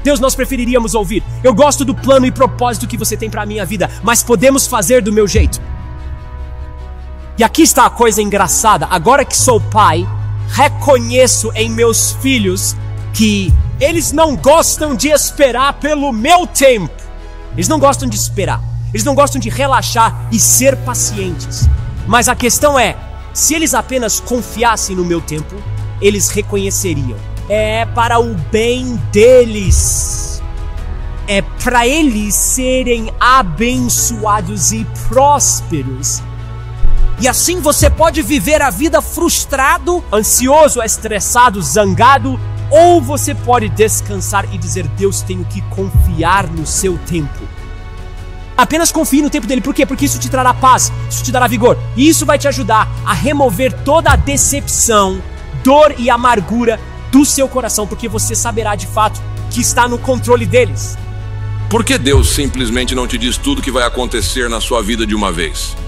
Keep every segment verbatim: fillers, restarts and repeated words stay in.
Deus, nós preferiríamos ouvir: eu gosto do plano e propósito que você tem para a minha vida, mas podemos fazer do meu jeito. E aqui está a coisa engraçada. Agora que sou pai, reconheço em meus filhos que eles não gostam de esperar pelo meu tempo. Eles não gostam de esperar. Eles não gostam de relaxar e ser pacientes. Mas a questão é, se eles apenas confiassem no meu tempo, eles reconheceriam. É para o bem deles. É para eles serem abençoados e prósperos. E assim você pode viver a vida frustrado, ansioso, estressado, zangado, ou você pode descansar e dizer: Deus, tenho que confiar no seu tempo. Apenas confie no tempo dele. Por quê? Porque isso te trará paz, isso te dará vigor. E isso vai te ajudar a remover toda a decepção, dor e amargura do seu coração, porque você saberá de fato que está no controle deles. Por que Deus simplesmente não te diz tudo que vai acontecer na sua vida de uma vez?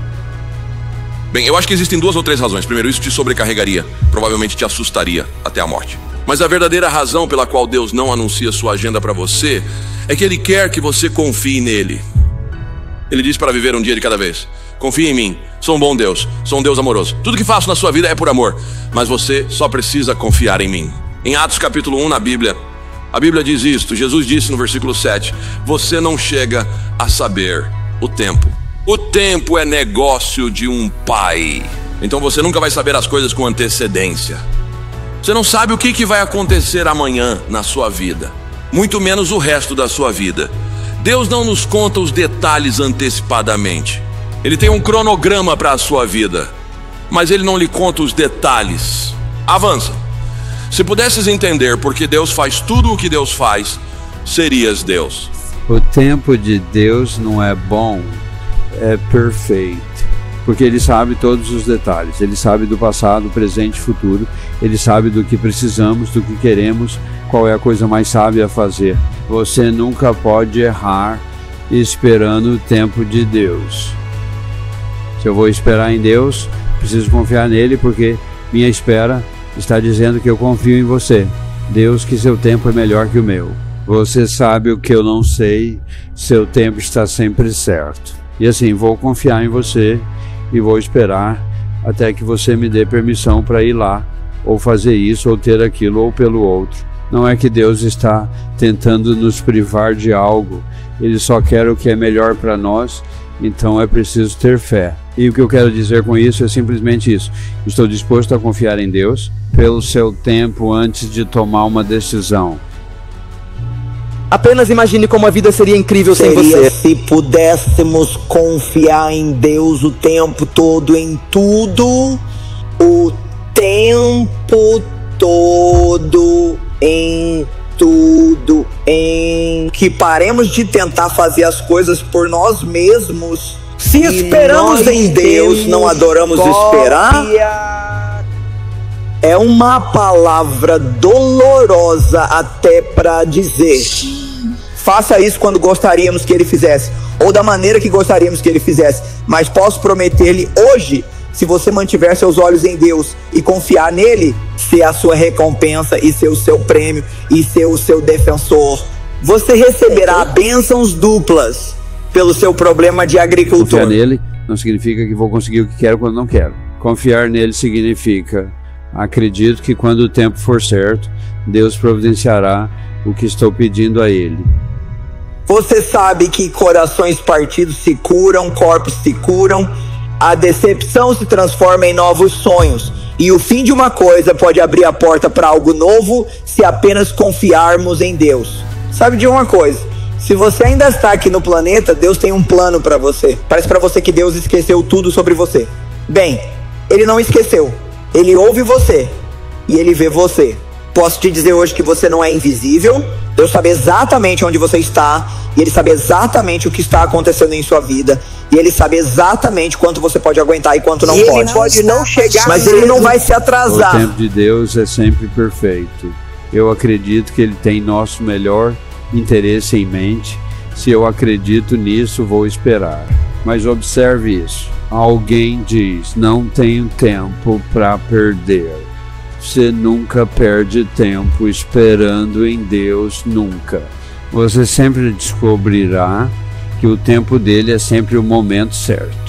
Bem, eu acho que existem duas ou três razões. Primeiro, isso te sobrecarregaria, provavelmente te assustaria até a morte. Mas a verdadeira razão pela qual Deus não anuncia sua agenda para você é que Ele quer que você confie nele. Ele diz para viver um dia de cada vez. Confie em mim, sou um bom Deus, sou um Deus amoroso. Tudo que faço na sua vida é por amor, mas você só precisa confiar em mim. Em Atos capítulo um na Bíblia, a Bíblia diz isto. Jesus disse no versículo sete: você não chega a saber o tempo. O tempo é negócio de um pai. Então você nunca vai saber as coisas com antecedência. Você não sabe o que, que vai acontecer amanhã na sua vida, muito menos o resto da sua vida. Deus não nos conta os detalhes antecipadamente. Ele tem um cronograma para a sua vida, mas Ele não lhe conta os detalhes. Avança. Se pudesses entender por que Deus faz tudo o que Deus faz, serias Deus. O tempo de Deus não é bom, é perfeito. Porque Ele sabe todos os detalhes. Ele sabe do passado, presente e futuro. Ele sabe do que precisamos, do que queremos, qual é a coisa mais sábia a fazer. Você nunca pode errar esperando o tempo de Deus. Se eu vou esperar em Deus, preciso confiar nele, porque minha espera está dizendo que eu confio em você. Deus, que seu tempo é melhor que o meu. Você sabe o que eu não sei, seu tempo está sempre certo. E assim, vou confiar em você e vou esperar até que você me dê permissão para ir lá, ou fazer isso, ou ter aquilo, ou pelo outro. Não é que Deus está tentando nos privar de algo. Ele só quer o que é melhor para nós, então é preciso ter fé. E o que eu quero dizer com isso é simplesmente isso. Estou disposto a confiar em Deus pelo seu tempo antes de tomar uma decisão. Apenas imagine como a vida seria incrível sem Seria você. Se pudéssemos confiar em Deus o tempo todo, em tudo, o tempo todo, em tudo, em que paremos de tentar fazer as coisas por nós mesmos. Se esperamos em Deus, não adoramos esperar. É uma palavra dolorosa até para dizer. Faça isso quando gostaríamos que Ele fizesse, ou da maneira que gostaríamos que Ele fizesse. Mas posso prometer-lhe hoje, se você mantiver seus olhos em Deus e confiar nele, ser a sua recompensa e ser o seu prêmio e ser o seu defensor. Você receberá bênçãos duplas pelo seu problema de agricultor. Confiar nele não significa que vou conseguir o que quero quando não quero. Confiar nele significa: acredito que quando o tempo for certo, Deus providenciará o que estou pedindo a Ele. Você sabe que corações partidos se curam, corpos se curam, a decepção se transforma em novos sonhos, e o fim de uma coisa pode abrir a porta para algo novo se apenas confiarmos em Deus. Sabe de uma coisa? Se você ainda está aqui no planeta, Deus tem um plano para você. Parece para você que Deus esqueceu tudo sobre você. Bem, Ele não esqueceu. Ele ouve você e Ele vê você. Posso te dizer hoje que você não é invisível. Deus sabe exatamente onde você está, e Ele sabe exatamente o que está acontecendo em sua vida, e Ele sabe exatamente quanto você pode aguentar e quanto não e pode. Ele pode não chegar, mas Ele não vai se atrasar. O tempo de Deus é sempre perfeito. Eu acredito que Ele tem nosso melhor interesse em mente. Se eu acredito nisso, vou esperar. Mas observe isso. Alguém diz: não tenho tempo para perder. Você nunca perde tempo esperando em Deus, nunca. Você sempre descobrirá que o tempo dele é sempre o momento certo.